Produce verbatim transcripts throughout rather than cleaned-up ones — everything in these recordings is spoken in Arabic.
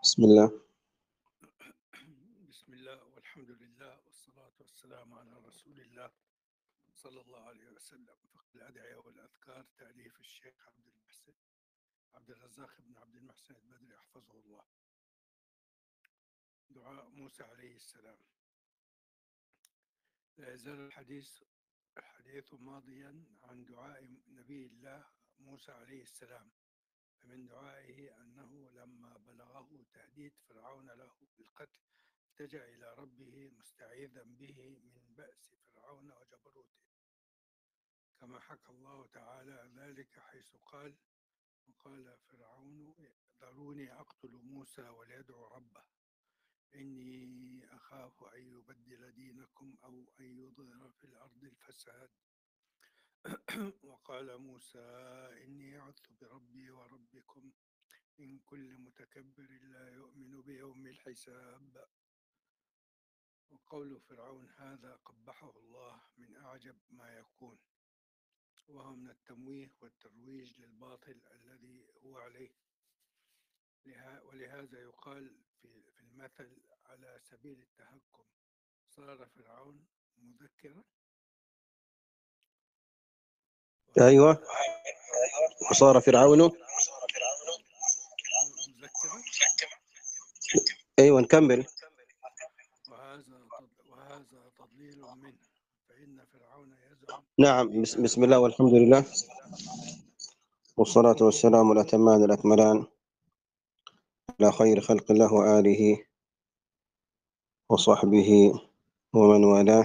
بسم الله. بسم الله والحمد لله والصلاة والسلام على رسول الله صلى الله عليه وسلم. فقه الأدعية والأذكار تأليف الشيخ عبد المحسن عبد الرزاق بن عبد المحسن البدري حفظه الله. دعاء موسى عليه السلام. لا يزال الحديث الحديث ماضيا عن دعاء نبي الله موسى عليه السلام. فمن دعائه أنه لما بلغه تهديد فرعون له بالقتل التجأ إلى ربه مستعيذا به من بأس فرعون وجبروته، كما حكى الله تعالى ذلك حيث قال: وقال فرعون ذروني أقتل موسى وليدعو ربه إني أخاف أن يبدل دينكم أو أن يظهر في الأرض الفساد. وقال موسى إني عذت بربي وربكم من كل متكبر لا يؤمن بيوم الحساب. وقول فرعون هذا قبحه الله من أعجب ما يكون، وهو من التمويه والترويج للباطل الذي هو عليه. ولهذا يقال في المثل على سبيل التهكم: صار فرعون مذكرا. أيوة، وصار فرعون مذكرا. أيوة، نكمل. وهذا وهذا تضليل منه، فإن فرعون يزعم نعم، بسم الله والحمد لله والصلاة والسلام الأتمان الأكملان على خير خلق الله وآله وصحبه ومن والاه.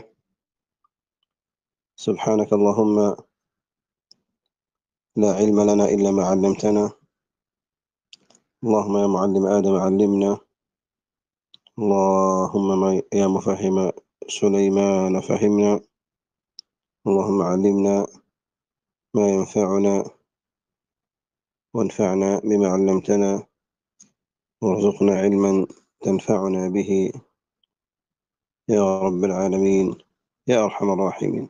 سبحانك اللهم لا علم لنا إلا ما علمتنا. اللهم يا معلم آدم علمنا، اللهم يا مفهم سليمان فهمنا. اللهم علمنا ما ينفعنا وانفعنا بما علمتنا وارزقنا علما تنفعنا به يا رب العالمين يا أرحم الراحمين.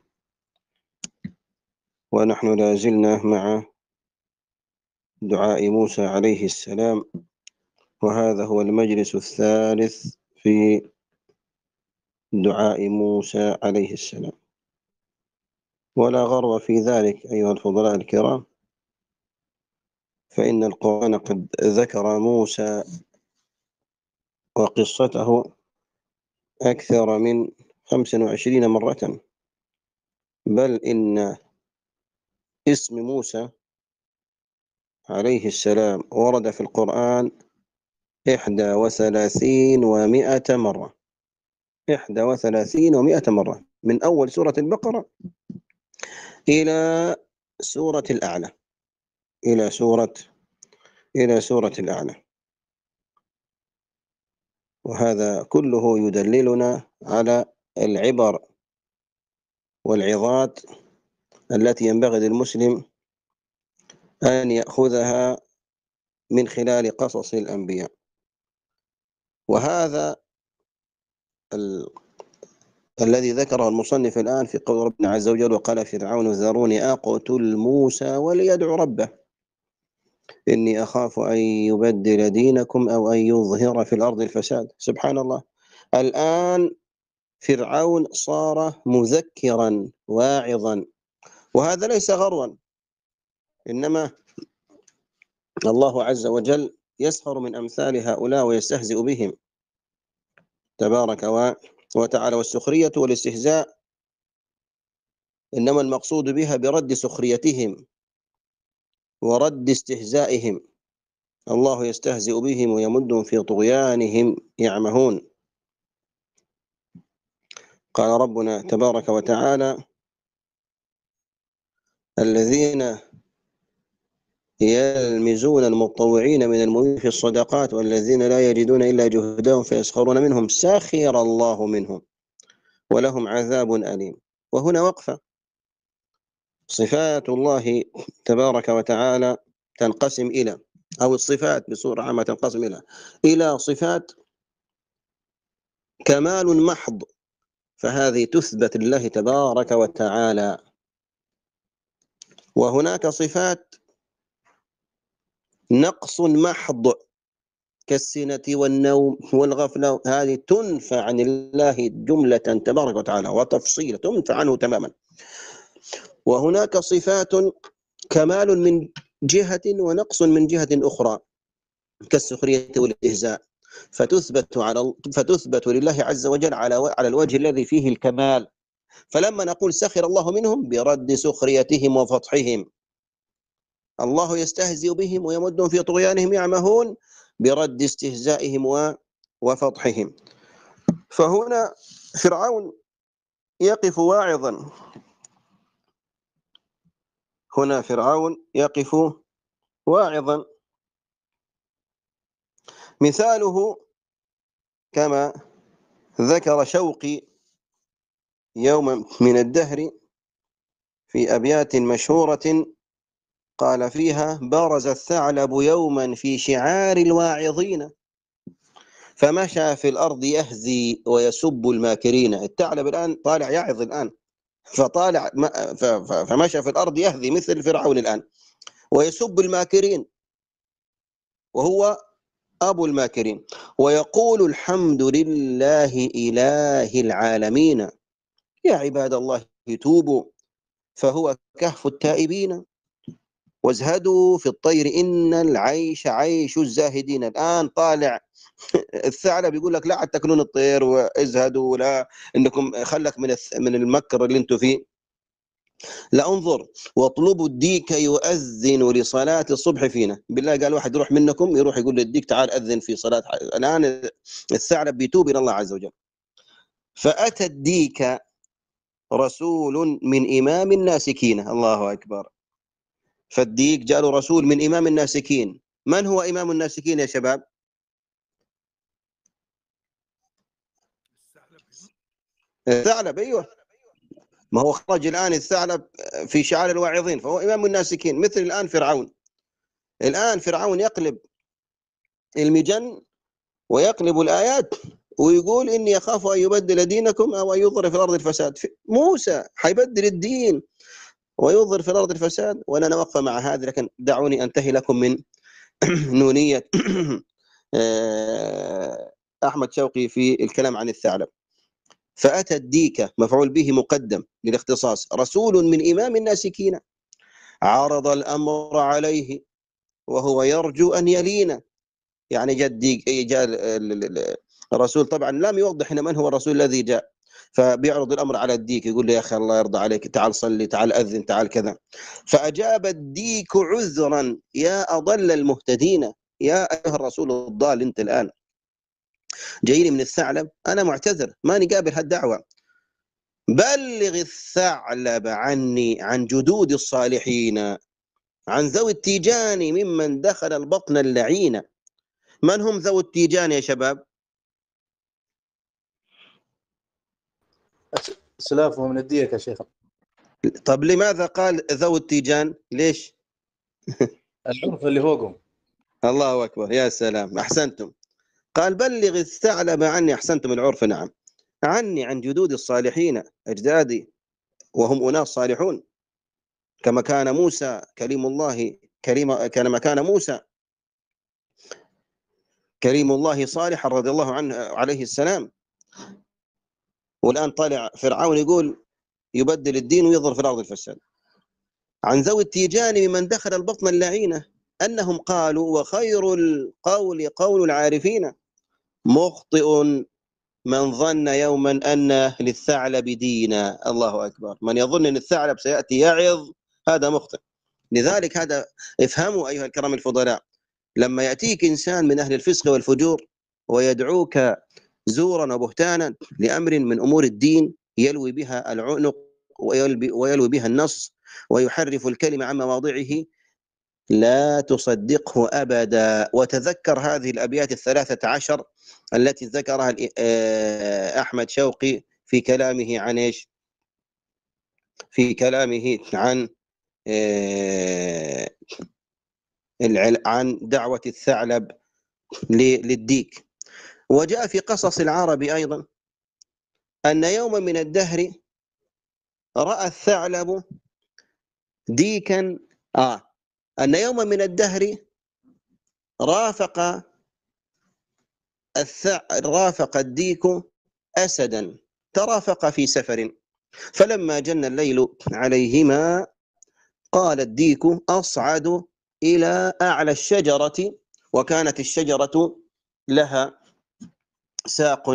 ونحن لا زلنا مع دعاء موسى عليه السلام، وهذا هو المجلس الثالث في دعاء موسى عليه السلام. ولا غرو في ذلك أيها الفضلاء الكرام، فإن القرآن قد ذكر موسى وقصته أكثر من خمس وعشرين مرة، بل إن اسم موسى عليه السلام ورد في القرآن إحدى وثلاثين ومائة مرة إحدى وثلاثين ومائة مرة، من أول سورة البقرة إلى سورة الأعلى إلى سورة إلى سورة الأعلى. وهذا كله يدللنا على العبر والعظات التي ينبغي للمسلم أن يأخذها من خلال قصص الأنبياء. وهذا ال... الذي ذكره المصنف الآن في قول ربنا عز وجل: وقال فرعون ذروني أقتل موسى وليدعو ربه إني أخاف أن يبدل دينكم أو أن يظهر في الأرض الفساد. سبحان الله، الآن فرعون صار مذكرا واعظا، وهذا ليس غروا، إنما الله عز وجل يسخر من أمثال هؤلاء ويستهزئ بهم تبارك وتعالى. والسخرية والاستهزاء إنما المقصود بها برد سخريتهم ورد استهزائهم. الله يستهزئ بهم ويمدهم في طغيانهم يعمهون. قال ربنا تبارك وتعالى: الذين يلمزون المطوعين من المؤمنين في الصدقات والذين لا يجدون إلا جهدهم فيسخرون منهم سخر الله منهم ولهم عذاب أليم. وهنا وقفة. صفات الله تبارك وتعالى تنقسم إلى، أو الصفات بصورة عامة تنقسم إلى إلى صفات كمال محض، فهذه تثبت لله تبارك وتعالى. وهناك صفات نقص محض، كالسنة والنوم والغفلة، هذه تنفى عن الله جملة تبارك وتعالى وتفصيلا، تنفى عنه تماما. وهناك صفات كمال من جهة ونقص من جهة أخرى كالسخرية والإهزاء، فتثبت على فتثبت لله عز وجل على على الوجه الذي فيه الكمال. فلما نقول سخر الله منهم برد سخريتهم وفضحهم، الله يستهزئ بهم ويمدهم في طغيانهم يعمهون برد استهزائهم وفضحهم. فهنا فرعون يقف واعظا، هنا فرعون يقف واعظا. مثاله كما ذكر شوقي يوما من الدهر في أبيات مشهورة قال فيها: برز الثعلب يوما في شعار الواعظين، فمشى في الأرض يهزي ويسب الماكرين. الثعلب الآن طالع يعظ الآن، فطالع فمشى في الأرض يهزي مثل فرعون الآن ويسب الماكرين، وهو أبو الماكرين، ويقول: الحمد لله إله العالمين، يا عباد الله توبوا فهو كهف التائبين، وازهدوا في الطير إن العيش عيش الزاهدين. الآن طالع الثعلب يقول لك لا تاكلون الطير وازهدوا، لا انكم خلك من من المكر اللي انتم فيه. لا انظر واطلبوا الديك يؤذن لصلاة الصبح فينا. بالله قال واحد يروح منكم يروح يقول للديك تعال أذن في صلاة. الآن الثعلب بيتوب إلى الله عز وجل. فأتى الديك رسول من إمام الناسكين، الله أكبر. فالديك جاء له رسول من إمام الناسكين. من هو إمام الناسكين يا شباب؟ الثعلب. أيوه، ما هو خرج الآن الثعلب في شعار الواعظين، فهو إمام الناسكين. مثل الآن فرعون، الآن فرعون يقلب المجن ويقلب الآيات ويقول إني أخاف أن يبدل دينكم أو أن يظهر في الأرض الفساد. موسى حيبدل الدين ويظهر في الأرض الفساد. ولا نوقف مع هذا، لكن دعوني أنتهي لكم من نونية أحمد شوقي في الكلام عن الثعلب. فأتى الديك مفعول به مقدم للاختصاص، رسول من إمام الناسكين، عرض الأمر عليه وهو يرجو أن يلين. يعني جاء الديك، جاء الرسول، طبعا لم يوضح هنا من هو الرسول الذي جاء، فبيعرض الأمر على الديك، يقول له يا أخي الله يرضى عليك تعال صلي، تعال أذن، تعال كذا. فأجاب الديك عذرا يا أضل المهتدين، يا أيها الرسول الضال أنت الآن جايني من الثعلب، أنا معتذر ماني قابل هالدعوة. بلغ الثعلب عني عن جدود الصالحين، عن ذوي التيجان ممن دخل البطن اللعين. من هم ذوي التيجان يا شباب؟ سلافه من الديك يا شيخ. طب لماذا قال ذوي التيجان؟ ليش؟ العرف اللي فوقهم. الله أكبر، يا سلام، أحسنتم. قال بلغ الثعلب عني، أحسنتم، العرف، نعم، عني عن جدود الصالحين، أجدادي وهم أناس صالحون، كما كان موسى كليم الله كريم، كما كان موسى كريم الله صالحا رضي الله عنه عليه السلام. والآن طالع فرعون يقول يبدل الدين ويظهر في الأرض الفساد. عن ذوي التيجان ممن دخل البطن اللعينة أنهم قالوا وخير القول قول العارفين، مخطئ من ظن يوما أن للثعلب دينا. الله أكبر، من يظن أن الثعلب سيأتي يعظ هذا مخطئ. لذلك هذا افهموا أيها الكرام الفضلاء، لما يأتيك إنسان من أهل الفسق والفجور ويدعوك زورا وبهتانا لأمر من أمور الدين يلوي بها العنق ويلوي بها النص ويحرف الكلمة عن مواضعه، لا تصدقه أبدا. وتذكر هذه الأبيات الثلاثة عشر التي ذكرها أحمد شوقي في كلامه عن إيش؟ في كلامه عن عن دعوة الثعلب للديك. وجاء في قصص العرب أيضا أن يوما من الدهر رأى الثعلب ديكا آه أن يوما من الدهر رافق رافق الديك أسدا ترافق في سفر، فلما جن الليل عليهما قال الديك أصعد إلى أعلى الشجرة، وكانت الشجرة لها ساق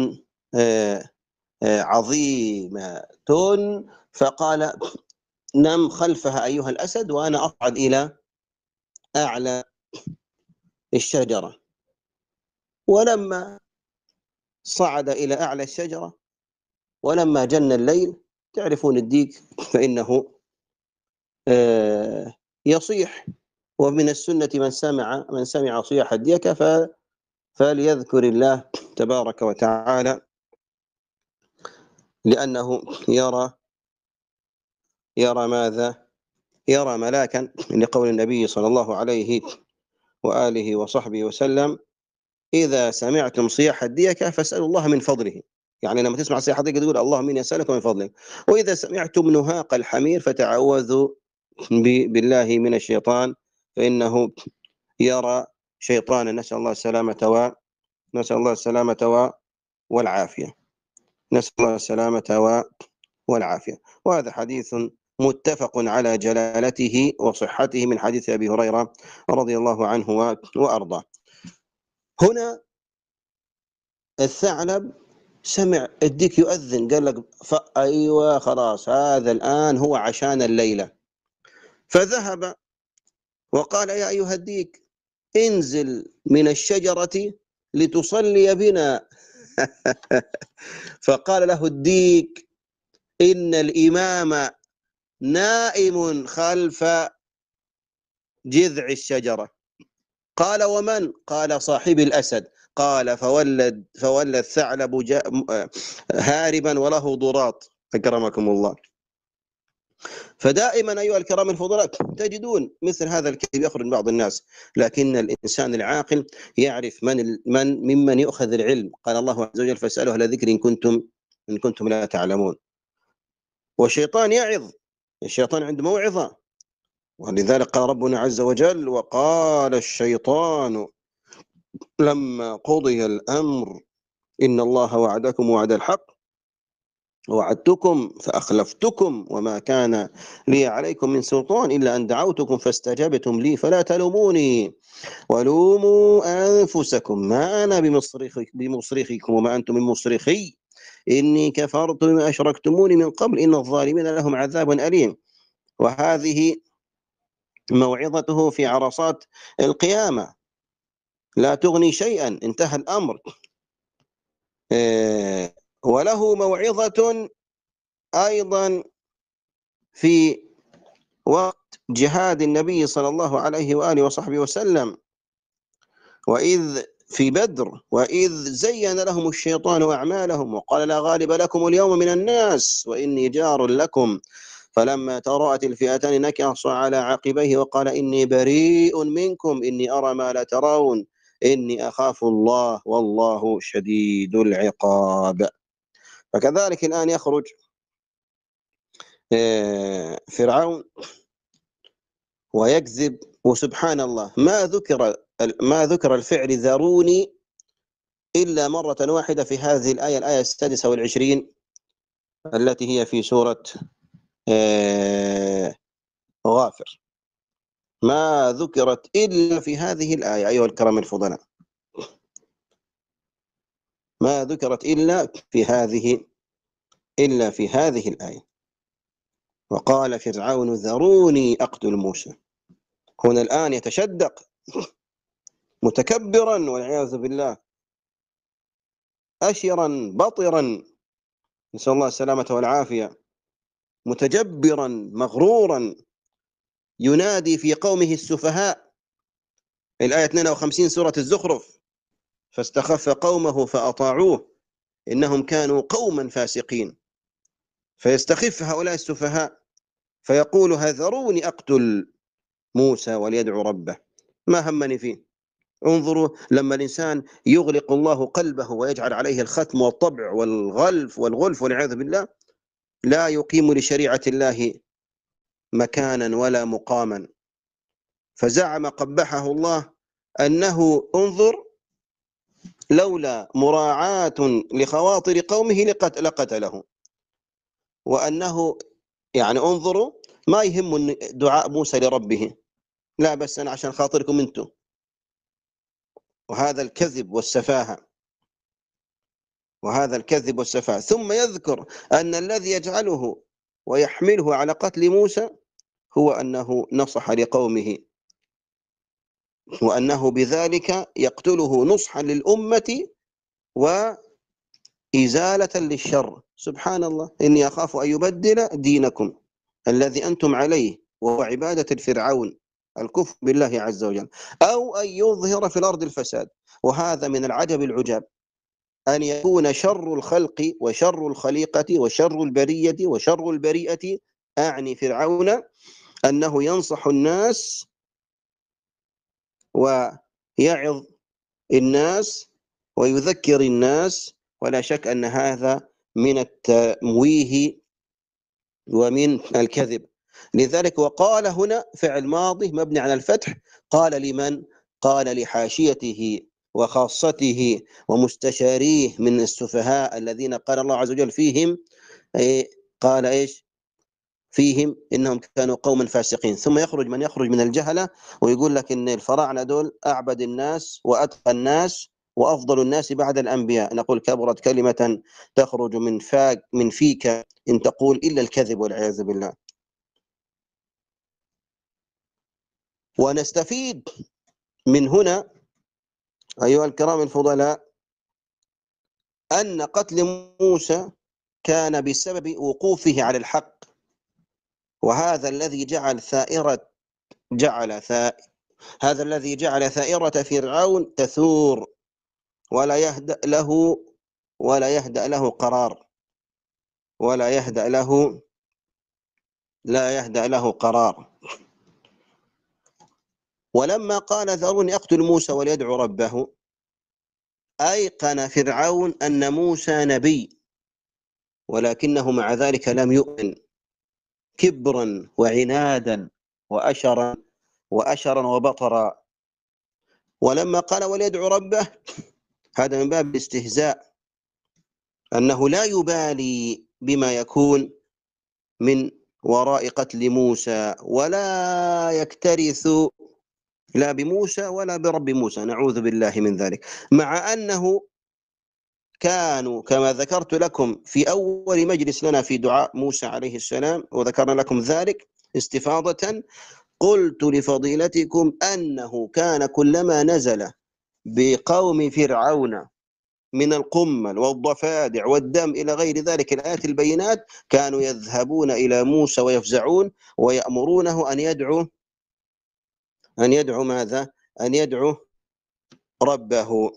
عظيمة، فقال نم خلفها أيها الأسد وأنا أصعد إلى أعلى الشجرة. ولما صعد إلى أعلى الشجرة ولما جن الليل، تعرفون الديك فإنه يصيح، ومن السنة من سمع من سمع صياح الديك فليذكر الله تبارك وتعالى، لأنه يرى يرى ماذا؟ يرى ملاكا، لقول النبي صلى الله عليه وآله وصحبه وسلم: إذا سمعتم صياح الديك فاسألوا الله من فضله. يعني لما تسمع صياح الديك تقول اللهم إني أسألك من فضلك. وإذا سمعتم نهاق الحمير فتعوذوا بالله من الشيطان، فإنه يرى شيطانا. نسأل الله السلامة و نسأل الله السلامة و... والعافية نسأل الله السلامة و... والعافية. وهذا حديث متفق على جلالته وصحته من حديث أبي هريرة رضي الله عنه و... وأرضاه. هنا الثعلب سمع الديك يؤذن، قال لك أيوة خلاص هذا الآن هو عشان الليلة، فذهب وقال يا أيها الديك انزل من الشجرة لتصلي بنا. فقال له الديك إن الإمام نائم خلف جذع الشجرة. قال ومن؟ قال صاحب الأسد. قال فولد فولى الثعلب هاربا وله ضراط. أكرمكم الله. فدائما أيها الكرام الفضلاء تجدون مثل هذا الكذب يخرج بعض الناس، لكن الإنسان العاقل يعرف من من ممن يؤخذ العلم. قال الله عز وجل فاسألوا أهل الذكر إن كنتم إن كنتم لا تعلمون. والشيطان يعظ، الشيطان عنده موعظة، ولذلك قال ربنا عز وجل وقال الشيطان لما قضي الأمر إن الله وعدكم وعد الحق وعدتكم فأخلفتكم وما كان لي عليكم من سلطان إلا أن دعوتكم فاستجبتم لي فلا تلوموني ولوموا أنفسكم ما أنا بمصرخكم وما أنتم من مصرخي إني كفرت بما أشركتموني من قبل إن الظالمين لهم عذاب أليم. وهذه موعظته في عرصات القيامة لا تغني شيئا، انتهى الأمر. وله موعظة أيضا في وقت جهاد النبي صلى الله عليه وآله وصحبه وسلم، وإذ في بدر وإذ زين لهم الشيطان أعمالهم وقال لا غالب لكم اليوم من الناس وإني جار لكم فلما تراءت الفئتان نكص على عقبيه وقال إني بريء منكم إني أرى ما لا ترون إني أخاف الله والله شديد العقاب. فكذلك الآن يخرج فرعون ويكذب، وسبحان الله ما ذكر ما ذكر الفعل ذروني إلا مرة واحدة في هذه الآية، الآية السادسة والعشرين التي هي في سورة غافر، ما ذكرت إلا في هذه الآية أيها الكرام الفضلاء، ما ذكرت إلا في هذه إلا في هذه الآية. وقال فرعون ذروني أقتل موسى. هنا الآن يتشدق متكبرا والعياذ بالله، أشرا بطرا، نسأل الله السلامة والعافية، متجبرا مغرورا، ينادي في قومه السفهاء. الآية اثنين وخمسين سورة الزخرف: فاستخف قومه فأطاعوه إنهم كانوا قوما فاسقين. فيستخف هؤلاء السفهاء فيقول هذروني أقتل موسى وليدعو ربه، ما همني فيه. انظروا لما الإنسان يغلق الله قلبه ويجعل عليه الختم والطبع والغلف والغلف والعياذ بالله، لا يقيم لشريعة الله مكانا ولا مقاما. فزعم قبحه الله أنه انظر لولا مراعاة لخواطر قومه لقتله، وأنه يعني انظروا ما يهم دعاء موسى لربه، لا بس أنا عشان خاطركم أنتم، وهذا الكذب والسفاهة، وهذا الكذب والسفاهة. ثم يذكر أن الذي يجعله ويحمله على قتل موسى هو أنه نصح لقومه، وأنه بذلك يقتله نصحا للأمة وإزالة للشر. سبحان الله، إني أخاف أن يبدل دينكم الذي أنتم عليه وهو عبادة الفرعون، الكفر بالله عز وجل، أو أن يظهر في الأرض الفساد. وهذا من العجب العجاب، أن يكون شر الخلق وشر الخليقة وشر البرية وشر البريئة، أعني فرعون، أنه ينصح الناس ويعظ الناس ويذكر الناس، ولا شك أن هذا من التمويه ومن الكذب. لذلك وقال هنا فعل ماضي مبني على الفتح، قال لمن؟ قال لحاشيته وخاصته ومستشاريه من السفهاء الذين قال الله عز وجل فيهم، قال إيش فيهم؟ إنهم كانوا قوما فاسقين. ثم يخرج من يخرج من الجهلة ويقول لك إن الفراعنة دول أعبد الناس وأتقى الناس وأفضل الناس بعد الأنبياء. نقول كبرت كلمة تخرج من فاك من فيك إن تقول إلا الكذب والعياذ بالله. ونستفيد من هنا أيها الكرام الفضلاء أن قتل موسى كان بسبب وقوفه على الحق، وهذا الذي جعل ثائرة جعل ثائر هذا الذي جعل ثائرة فرعون تثور ولا يهدأ له ولا يهدأ له قرار ولا يهدأ له لا يهدأ له قرار. ولما قال ذروني أقتل موسى وليدعو ربه، أيقن فرعون أن موسى نبي، ولكنه مع ذلك لم يؤمن، كبرا وعنادا وأشرا وأشرا وبطرا. ولما قال وليدعو ربه، هذا من باب الاستهزاء، أنه لا يبالي بما يكون من وراء قتل موسى، ولا يكترث لا بموسى ولا برب موسى، نعوذ بالله من ذلك. مع أنه كانوا كما ذكرت لكم في أول مجلس لنا في دعاء موسى عليه السلام، وذكرنا لكم ذلك استفاضة، قلت لفضيلتكم أنه كان كلما نزل بقوم فرعون من القمل والضفادع والدم إلى غير ذلك الآيات البينات، كانوا يذهبون إلى موسى ويفزعون ويأمرونه أن يدعو أن يدعو ماذا؟ أن يدعو ربه،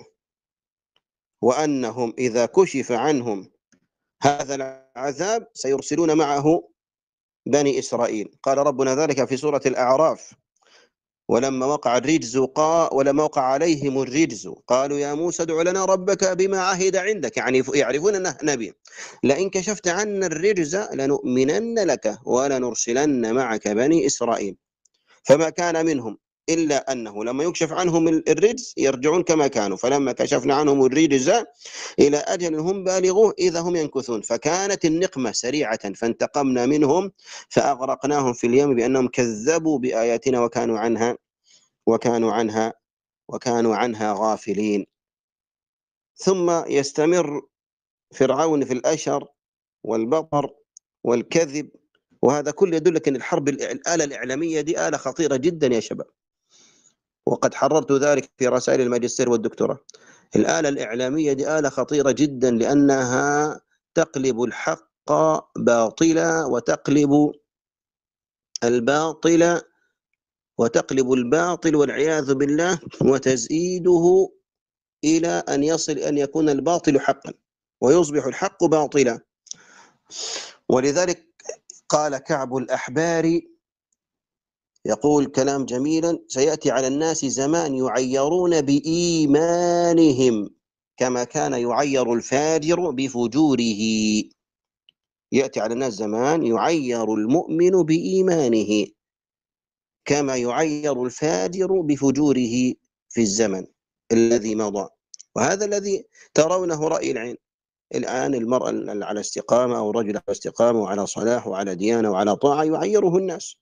وأنهم إذا كشف عنهم هذا العذاب سيرسلون معه بني إسرائيل. قال ربنا ذلك في سورة الأعراف: ولما وقع الرجز قا ولما وقع عليهم الرجز قالوا يا موسى ادع لنا ربك بما عهد عندك، يعني يعرفون أنه نبي، لئن كشفت عنا الرجز لنؤمنن لك ولنرسلن معك بني إسرائيل. فما كان منهم إلا أنه لما يكشف عنهم الرجز يرجعون كما كانوا، فلما كشفنا عنهم الرجز إلى أجل هم بالغوه إذا هم ينكثون. فكانت النقمة سريعة، فانتقمنا منهم فأغرقناهم في اليم بأنهم كذبوا بآياتنا وكانوا عنها وكانوا عنها وكانوا عنها غافلين. ثم يستمر فرعون في الأشر والبطر والكذب، وهذا كله يدلك أن الحرب الآلة الإعلامية دي آلة خطيرة جدا يا شباب، وقد حررت ذلك في رسائل الماجستير والدكتوراه. الآلة الإعلامية دي آلة خطيرة جدا، لأنها تقلب الحق باطلا وتقلب الباطل وتقلب الباطل والعياذ بالله وتزيده إلى أن يصل أن يكون الباطل حقا ويصبح الحق باطلا. ولذلك قال كعب الأحبار يقول كلام جميلا: سيأتي على الناس زمان يعيرون بإيمانهم كما كان يعير الفاجر بفجوره. يأتي على الناس زمان يعير المؤمن بإيمانه كما يعير الفاجر بفجوره في الزمن الذي مضى. وهذا الذي ترونه رأي العين. الآن المرأة على استقامة أو الرجل على استقامة وعلى صلاح وعلى ديانة وعلى طاعة يعيره الناس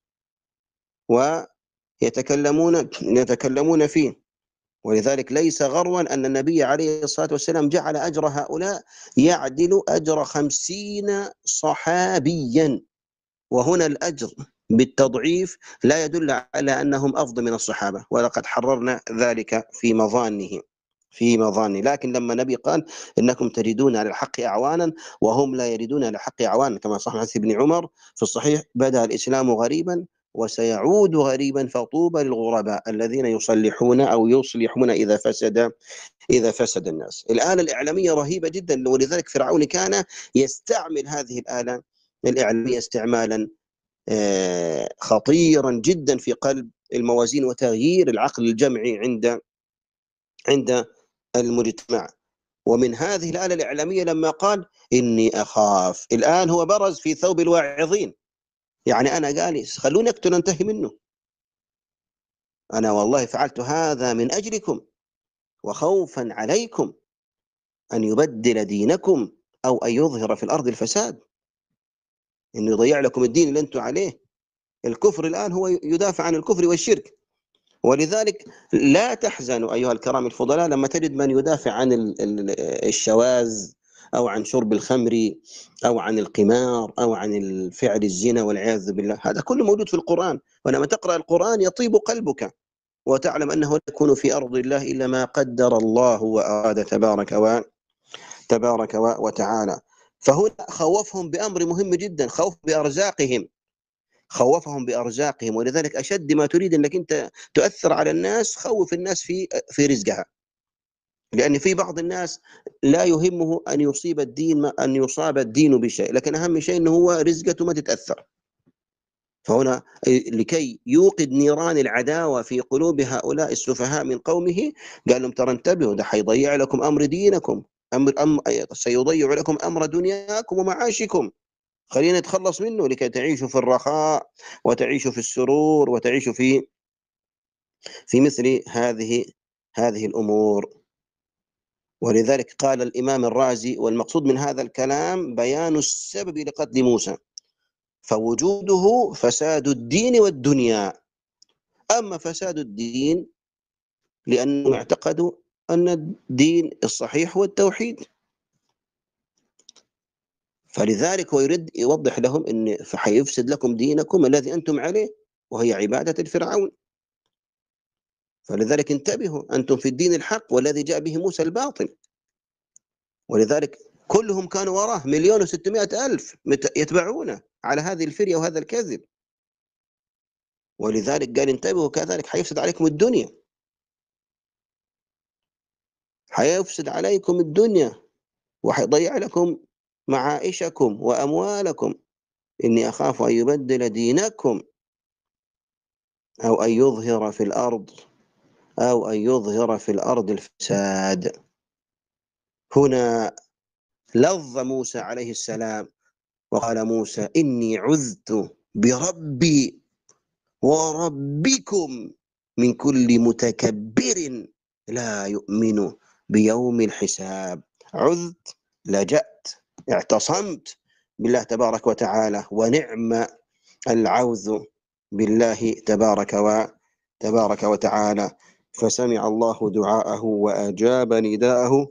ويتكلمون يتكلمون فيه. ولذلك ليس غروا أن النبي عليه الصلاة والسلام جعل أجر هؤلاء يعدل أجر خمسين صحابيا، وهنا الأجر بالتضعيف لا يدل على أنهم أفضل من الصحابة، ولقد حررنا ذلك في مظانه في مظانه لكن لما النبي قال إنكم تريدون على الحق أعوانا وهم لا يريدون على الحق أعوانا، كما صح حديث ابن عمر في الصحيح: بدأ الإسلام غريبا وسيعود غريبا فطوبى للغرباء الذين يصلحون أو يصلحون إذا فسد إذا فسد الناس. الآلة الإعلامية رهيبة جدا، ولذلك فرعون كان يستعمل هذه الآلة الإعلامية استعمالا خطيرا جدا في قلب الموازين وتغيير العقل الجمعي عند عند المجتمع. ومن هذه الآلة الإعلامية لما قال إني أخاف، الآن هو برز في ثوب الواعظين، يعني أنا جالس خلوني أقتل أنتهي منه، أنا والله فعلت هذا من أجلكم وخوفا عليكم أن يبدل دينكم أو أن يظهر في الأرض الفساد، إنه يضيع لكم الدين اللي أنتم عليه. الكفر الآن هو يدافع عن الكفر والشرك. ولذلك لا تحزنوا أيها الكرام الفضلاء لما تجد من يدافع عن الشواذ أو عن شرب الخمر أو عن القمار أو عن الفعل الزنا والعياذ بالله، هذا كله موجود في القرآن. ولما تقرأ القرآن يطيب قلبك وتعلم أنه لا يكون في أرض الله إلا ما قدر الله وأراد تبارك و تبارك وتعالى. فهنا خوفهم بأمر مهم جدا، خوف بأرزاقهم، خوفهم بأرزاقهم. ولذلك أشد ما تريد أنك أنت تؤثر على الناس خوف الناس في في رزقها، لأن في بعض الناس لا يهمه أن يصيب الدين أن يصاب الدين بشيء، لكن أهم شيء أنه هو رزقته ما تتأثر. فهنا لكي يوقد نيران العداوة في قلوب هؤلاء السفهاء من قومه قال لهم ترى انتبهوا، ده حيضيع لكم أمر دينكم، أمر أم سيضيع لكم أمر دنياكم ومعاشكم، خلينا نتخلص منه لكي تعيشوا في الرخاء وتعيشوا في السرور وتعيشوا في في مثل هذه هذه الأمور. ولذلك قال الإمام الرازي: والمقصود من هذا الكلام بيان السبب لقتل موسى، فوجوده فساد الدين والدنيا. أما فساد الدين لأنهم اعتقدوا أن الدين الصحيح هو التوحيد، فلذلك هو يريد يوضح لهم أن فحيفسد لكم دينكم الذي أنتم عليه وهي عبادة الفرعون. فلذلك انتبهوا، أنتم في الدين الحق والذي جاء به موسى الباطل. ولذلك كلهم كانوا وراه، مليون وستمائة ألف يتبعونه على هذه الفرية وهذا الكذب. ولذلك قال انتبهوا كذلك حيفسد عليكم الدنيا، حيفسد عليكم الدنيا وحيضيع لكم معائشكم وأموالكم، إني أخاف أن يبدل دينكم أو أن يظهر في الأرض أو أن يظهر في الأرض الفساد. هنا لظ موسى عليه السلام وقال موسى إني عذت بربي وربكم من كل متكبر لا يؤمن بيوم الحساب. عذت، لجأت، اعتصمت بالله تبارك وتعالى، ونعم العوذ بالله تبارك وتبارك وتعالى. فسمع الله دعاءه وأجاب نداءه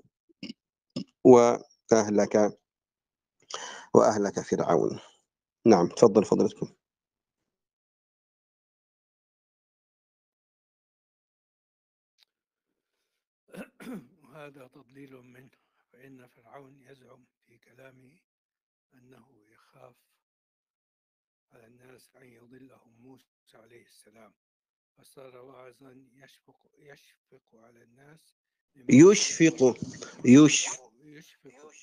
وأهلك وأهلك فرعون. نعم، تفضل فضلتكم. وهذا تضليل منه، فإن فرعون يزعم في كلامه أنه يخاف على الناس أن يضلهم موسى عليه السلام، فصار واعظا يشفق يشفق على الناس يشفق يشفق يشفق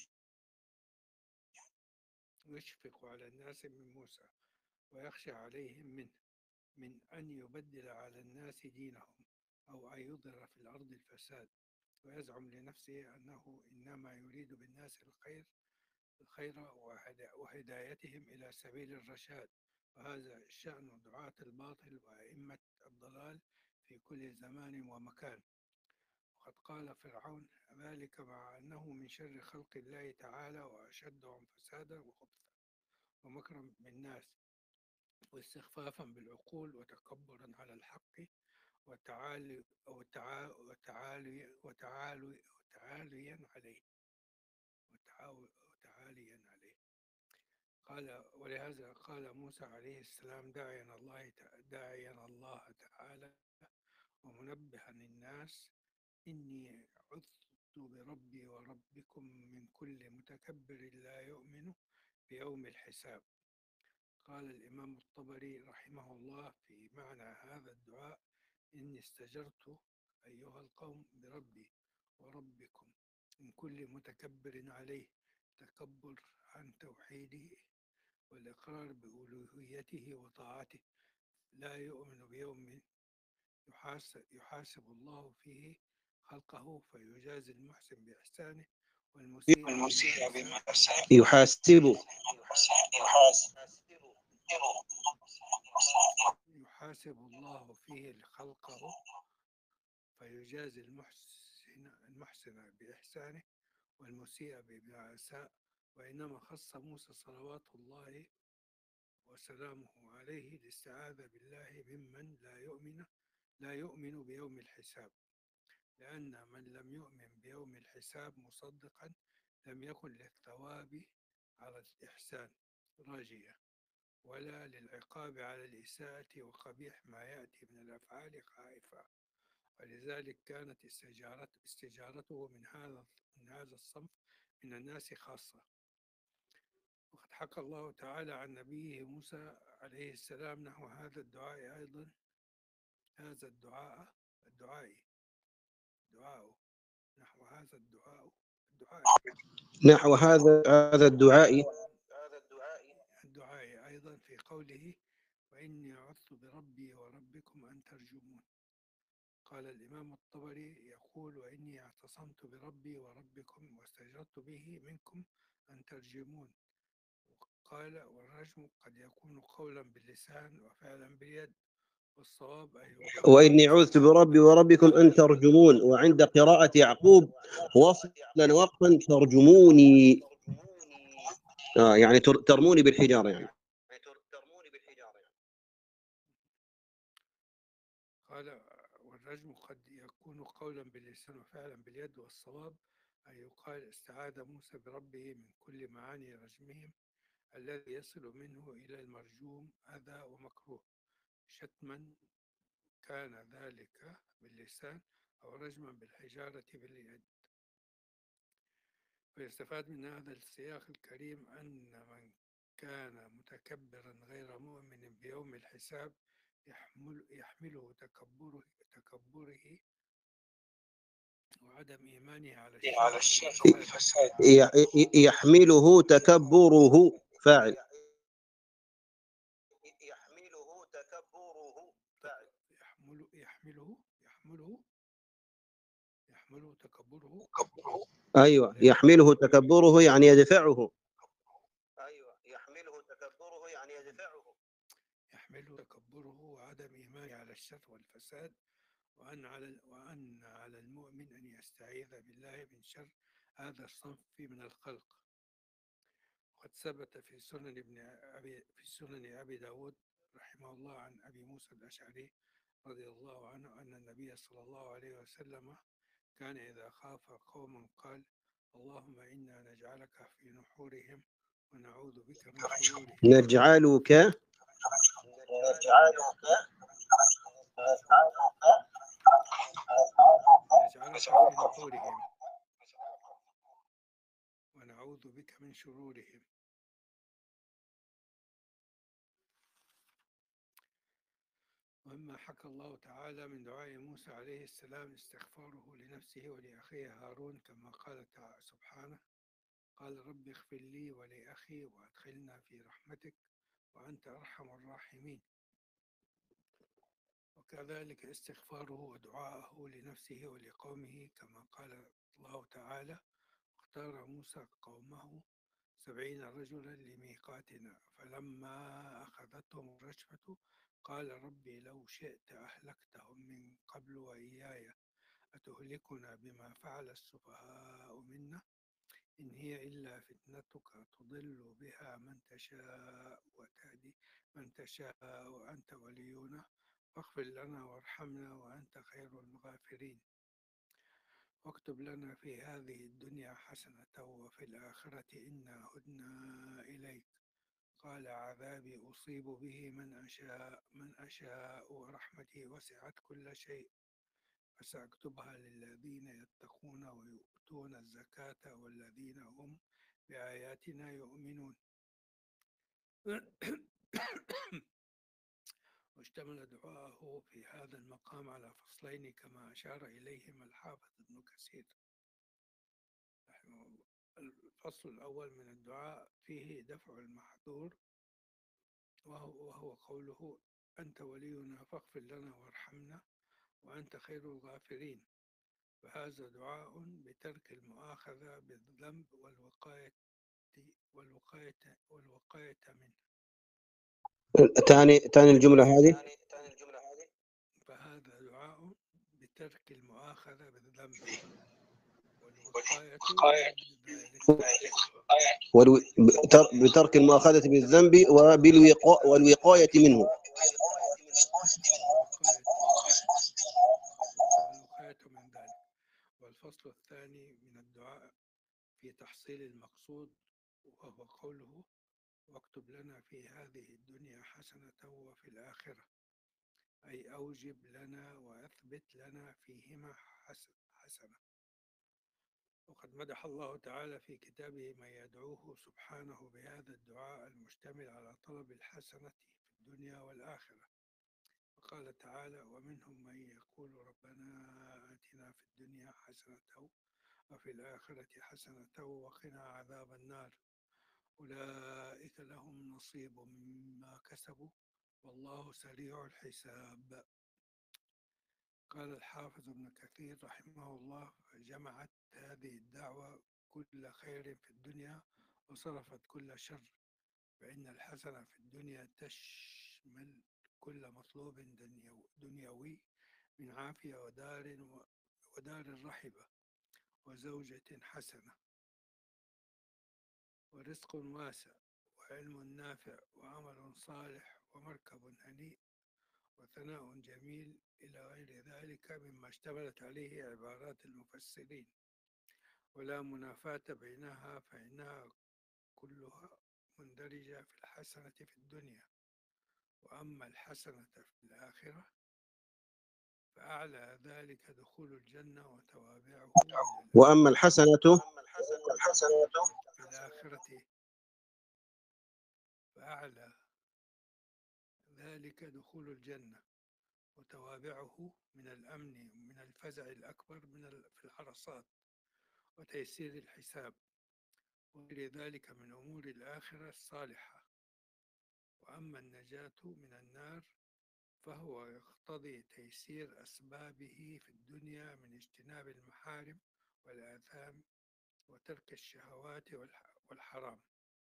يشفق على الناس من موسى ويخشى عليهم منه من أن يبدل على الناس دينهم أو أن يظهر في الأرض الفساد، ويزعم لنفسه أنه إنما يريد بالناس الخير الخير وهدايتهم إلى سبيل الرشاد. وهذا شأن دعاة الباطل وأئمة الضلال في كل زمان ومكان. وقد قال فرعون ذلك مع أنه من شر خلق الله تعالى وأشدهم فسادا وخبثا ومكرا بالناس واستخفافا بالعقول وتكبرا على الحق وتعالي وتعالي وتعالي وتعالي وتعاليا عليه وتعاليا عليه قال ولهذا قال موسى عليه السلام داعيا الله داعيا الله تعالى ومنبها الناس إني عذت بربي وربكم من كل متكبر لا يؤمن بيوم الحساب. قال الإمام الطبري رحمه الله في معنى هذا الدعاء إني استجرت أيها القوم بربي وربكم من كل متكبر عليه تكبر عن توحيده والإقرار بألوهيته وطاعته لا يؤمن بيوم يحاسب, يحاسب الله فيه خلقه فيجازي المحسن بإحسانه والمسيء بما أساء يحاسب يحاسب الله فيه خلقه فيجازي المحسن المحسن بإحسانه والمسيء بما أساء. وإنما خص موسى صلوات الله وسلامه عليه الاستعاذة بالله ممن لا يؤمن لا يؤمن بيوم الحساب، لأن من لم يؤمن بيوم الحساب مصدقا لم يكن للثواب على الإحسان راجية ولا للعقاب على الإساءة وقبيح ما يأتي من الأفعال خائفا، ولذلك كانت استجارت استجارته من هذا من هذا الصنف من الناس خاصة. وقد حكى الله تعالى عن نبيه موسى عليه السلام نحو هذا الدعاء أيضا هذا الدعاء الدعاء دعاء نحو هذا الدعاء الدعاء نحو هذا هذا الدعاء الدعاء أيضا في قوله وإني عذت بربي وربكم أن ترجمون. قال الإمام الطبري يقول وإني اعتصمت بربي وربكم واستجرت به منكم أن ترجمون. قال والرجم قد يكون قولا باللسان وفعلا باليد والصواب أن يقال وإني عذت بربي وربكم أن ترجمون. وعند قراءة يعقوب وصلا وقفا ترجموني، آه يعني ترموني بالحجارة يعني. قال والرجم قد يكون قولا باللسان وفعلا باليد والصواب أن يقال استعاذ موسى بربه من كل معاني رجمهم الذي يصل منه إلى المرجوم أذى ومكروه شتما كان ذلك باللسان أو رجما بالحجارة باليد. ويستفاد من هذا السياق الكريم أن من كان متكبرا غير مؤمن بيوم الحساب يحمل يحمله تكبره تكبره وعدم إيمانه على الشر والفساد. يحمله تكبره فاعل يحمله تكبره فاعل يحمله يحمله يحمله يحمله تكبره أيوة يحمله تكبره يعني يدفعه أيوة يحمله تكبره يعني يدفعه يحمله تكبره وعدم إيمانه على الشر والفساد وأن على وأن على المؤمن أن يستعيذ بالله من شر هذا الصنف من الخلق. وقد ثبت في سنن ابن أبي في سنن أبي داود رحمه الله عن أبي موسى الأشعري رضي الله عنه أن النبي صلى الله عليه وسلم كان إذا خاف قوما قال اللهم إنا نجعلك في نحورهم ونعوذ بك من شرورهم. نجعلك نجعلك في نحورهم ونعوذ بك من شرورهم. ومما حكى الله تعالى من دعاء موسى عليه السلام استغفاره لنفسه ولأخيه هارون كما قال سبحانه قال رب اغفر لي ولأخي وأدخلنا في رحمتك وأنت أرحم الراحمين. وكذلك استغفاره ودعاءه لنفسه ولقومه كما قال الله تعالى اختار موسى قومه سبعين رجلا لميقاتنا فلما أخذتهم الرجفة قال ربي لو شئت أهلكتهم من قبل وإياي أتهلكنا بما فعل السفهاء منا إن هي إلا فتنتك تضل بها من تشاء وتهدي من تشاء وأنت ولينا فاغفر لنا وارحمنا وأنت خير الغافرين واكتب لنا في هذه الدنيا حسنة وفي الآخرة إنا هدنا إليك قال عذابي أصيب به من أشاء من أشاء ورحمتي وسعت كل شيء فسأكتبها للذين يتقون ويؤتون الزكاة والذين هم بآياتنا يؤمنون. واشتمل دعاءه في هذا المقام على فصلين كما أشار إليهما الحافظ ابن كثير رحمه الله. الفصل الأول من الدعاء فيه دفع المحظور وهو, وهو قوله أنت ولينا فاغفر لنا وارحمنا وأنت خير الغافرين، فهذا دعاء بترك المؤاخذة بالذنب والوقاية والوقاية والوقاية منه. ثاني ثاني الجملة هذه فهذا دعاء بترك المؤاخذة بالذنب والوقاية بترك المؤاخذة بالذنب والوقاية منه. والوقاية من ذلك. والفصل الثاني من الدعاء في تحصيل المقصود وهو قوله واكتب لنا في هذه الدنيا حسنة وفي الآخرة، أي أوجب لنا وأثبت لنا فيهما حسنة. وقد مدح الله تعالى في كتابه من يدعوه سبحانه بهذا الدعاء المشتمل على طلب الحسنة في الدنيا والآخرة، وقال تعالى ومنهم من يقول ربنا آتنا في الدنيا حسنة وفي الآخرة حسنة وقنا عذاب النار أولئك لهم نصيب مما كسبوا والله سريع الحساب. قال الحافظ ابن كثير رحمه الله جمعت هذه الدعوة كل خير في الدنيا وصرفت كل شر، فإن الحسنة في الدنيا تشمل كل مطلوب دنيوي من عافية ودار ودار رحبة وزوجة حسنة ورزق واسع وعلم نافع وعمل صالح ومركب هنيء وثناء جميل إلى غير ذلك مما اشتملت عليه عبارات المفسرين، ولا منافاة بينها فإنها كلها مندرجة في الحسنة في الدنيا. وأما الحسنة في الآخرة فأعلى ذلك دخول الجنة وتوابعه. وأما الحسنة في الآخرة فأعلى ذلك دخول الجنة وتوابعه من الأمن من الفزع الأكبر من في العرصات وتيسير الحساب وغير ذلك من أمور الآخرة الصالحة. وأما النجاة من النار فهو يقتضي تيسير أسبابه في الدنيا من اجتناب المحارم والآثام وترك الشهوات والحرام.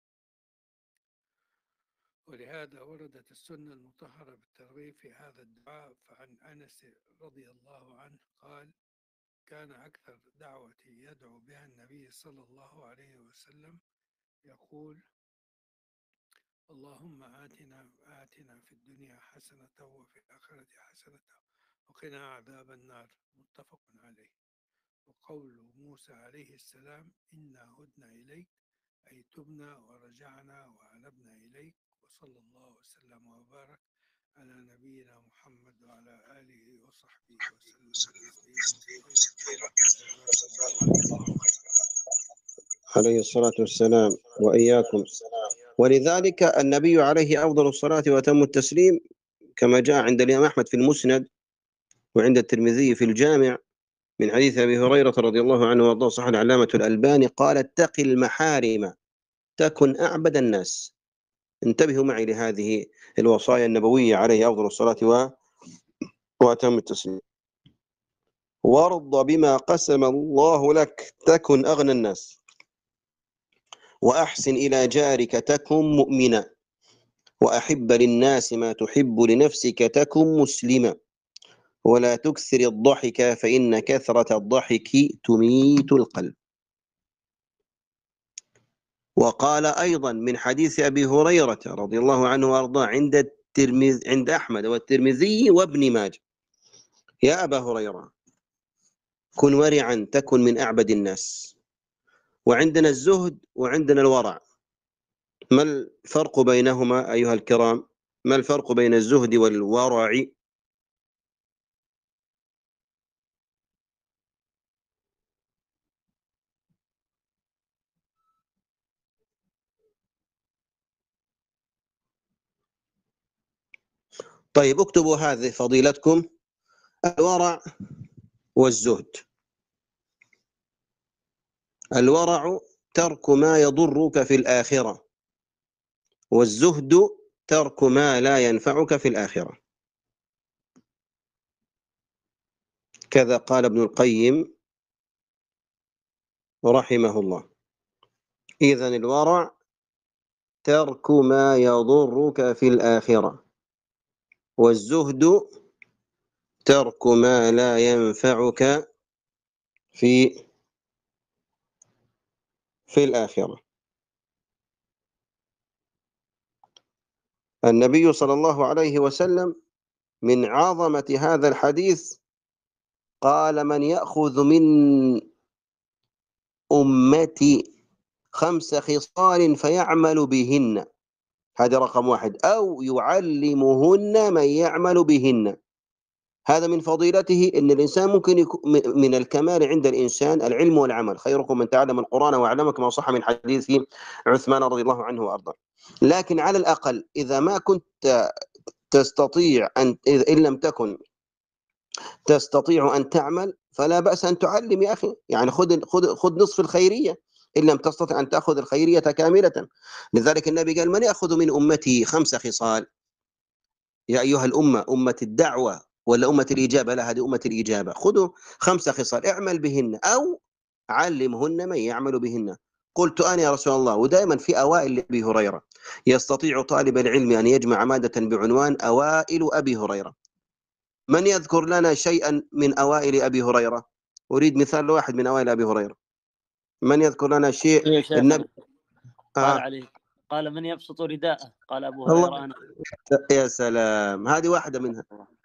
ولهذا وردت السنة المطهرة بالترغيب في هذا الدعاء، فعن أنس رضي الله عنه قال كان أكثر دعوة يدعو بها النبي صلى الله عليه وسلم يقول اللهم آتنا آتنا في الدنيا حسنة وفي الآخرة حسنة وقنا عذاب النار، متفق عليه. وقول موسى عليه السلام إنا هدنا إليك أي تبنا ورجعنا وأنبنا إليك. وصلى الله وسلم وبارك على نبينا محمد وعلى آله وصحبه وسلم تسليما كثيرا عليه الصلاة والسلام وإياكم. ولذلك النبي عليه أفضل الصلاة وأتم التسليم كما جاء عند الإمام أحمد في المسند وعند الترمذي في الجامع من حديث أبي هريرة رضي الله عنه وارضاه صح العلامة الألباني قال اتق المحارم تكن أعبد الناس. انتبهوا معي لهذه الوصايا النبوية عليه أفضل الصلاة وأتم التسليم. وارض بما قسم الله لك تكن أغنى الناس، وأحسن إلى جارك تكن مؤمنا، وأحب للناس ما تحب لنفسك تكن مسلما، ولا تكثر الضحك فإن كثرة الضحك تميت القلب. وقال أيضا من حديث أبي هريرة رضي الله عنه وأرضاه عند الترمذي عند أحمد والترمذي وابن ماجه: يا أبا هريرة كن ورعا تكن من أعبد الناس. وعندنا الزهد وعندنا الورع، ما الفرق بينهما أيها الكرام؟ ما الفرق بين الزهد والورع؟ طيب اكتبوا هذه فضيلتكم: الورع والزهد. الورع ترك ما يضرك في الآخرة، والزهد ترك ما لا ينفعك في الآخرة. كذا قال ابن القيم رحمه الله. إذن الورع ترك ما يضرك في الآخرة، والزهد ترك ما لا ينفعك في في الآخرة. النبي صلى الله عليه وسلم من عظمة هذا الحديث قال: من يأخذ من أمتي خمس خصال فيعمل بهن، هذا رقم واحد، أو يعلمهن من يعمل بهن. هذا من فضيلته أن الإنسان ممكن يكون من الكمال عند الإنسان العلم والعمل. خيركم من تعلم القرآن وأعلمه، كما صح من حديث عثمان رضي الله عنه وأرضاه. لكن على الأقل إذا ما كنت تستطيع أن إن لم تكن تستطيع أن تعمل فلا بأس أن تعلم يا أخي، يعني خذ خذ خذ نصف الخيرية إن لم تستطع أن تأخذ الخيرية كاملة. لذلك النبي قال: من يأخذ من أمتي خمس خصال. يا أيها الأمة، أمة الدعوة ولا أمة الإجابة؟ لا، هذه أمة الإجابة. خذوا خمس خصال اعمل بهن أو علمهن من يعمل بهن. قلت أنا يا رسول الله، ودائما في أوائل أبي هريرة يستطيع طالب العلم أن يجمع مادة بعنوان أوائل أبي هريرة. من يذكر لنا شيئا من أوائل أبي هريرة؟ أريد مثال واحد من أوائل أبي هريرة. من يذكر لنا شيء؟ النبي قال آه. عليه قال: من يبسط رداءه؟ قال أبو الله. هريرة: أنا. يا سلام، هذه واحدة منها.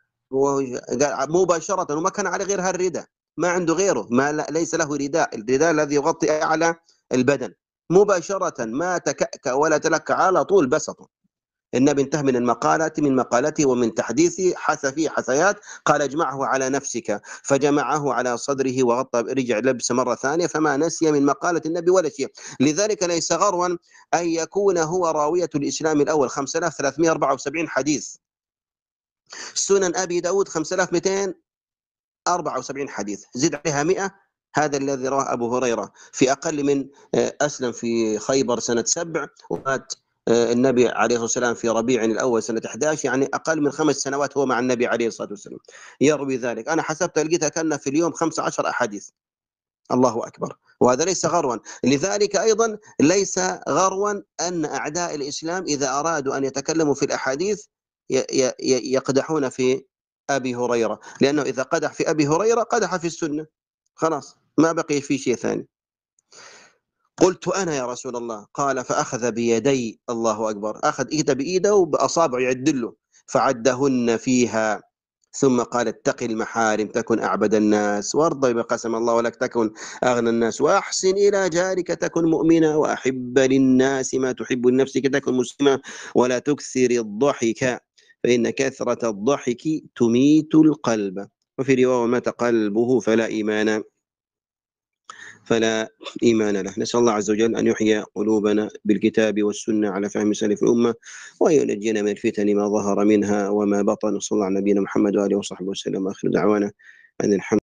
مباشرة، وما كان على غير هالرداء، ما عنده غيره، ما ليس له رداء، الرداء الذي يغطي أعلى البدن. مباشرة ما تكأكأ ولا تلك، على طول بسطه. النبي انتهى من المقالة من مقالته ومن تحديثه، حث فيه حثيات، قال: اجمعه على نفسك، فجمعه على صدره وغطى، رجع لبس مرة ثانية، فما نسي من مقالة النبي ولا شيء. لذلك ليس غروا أن يكون هو راوية الإسلام الأول، خمسة آلاف وثلاثمائة وأربعة وسبعين حديث. سنن أبي داود خمسة آلاف ومئتين وأربعة وسبعين حديث، زد عليها مئة. هذا الذي رواه أبو هريرة في أقل من أسلم في خيبر سنة سبع، ومات النبي عليه الصلاة والسلام في ربيع الأول سنة أحد عشر، يعني أقل من خمس سنوات هو مع النبي عليه الصلاة والسلام يروي ذلك. أنا حسبت لقيتها كان في اليوم خمسة عشر أحاديث. الله أكبر. وهذا ليس غروا. لذلك أيضا ليس غروا أن أعداء الإسلام إذا أرادوا أن يتكلموا في الأحاديث يقدحون في أبي هريرة، لأنه إذا قدح في أبي هريرة قدح في السنة، خلاص ما بقي في شيء ثاني. قلت أنا يا رسول الله. قال: فأخذ بيدي، الله أكبر، أخذ إيده بإيده وبأصابعه يعدله، فعدهن فيها، ثم قال: اتق المحارم تكن أعبد الناس، وارض بقسم الله ولك تكن أغنى الناس، وأحسن إلى جارك تكن مؤمنا، وأحب للناس ما تحب لنفسك تكن مسلما، ولا تكثر الضحك فإن كثرة الضحك تميت القلب. وفي رواية: مات قلبه فلا إيمان فلا إيمان له. نسأل الله عز وجل أن يحيي قلوبنا بالكتاب والسنة على فهم سلف الأمة، وأن ينجينا من الفتن ما ظهر منها وما بطن. صلى الله على نبينا محمد وآله وصحبه وسلم. آخر دعوانا أن الحمد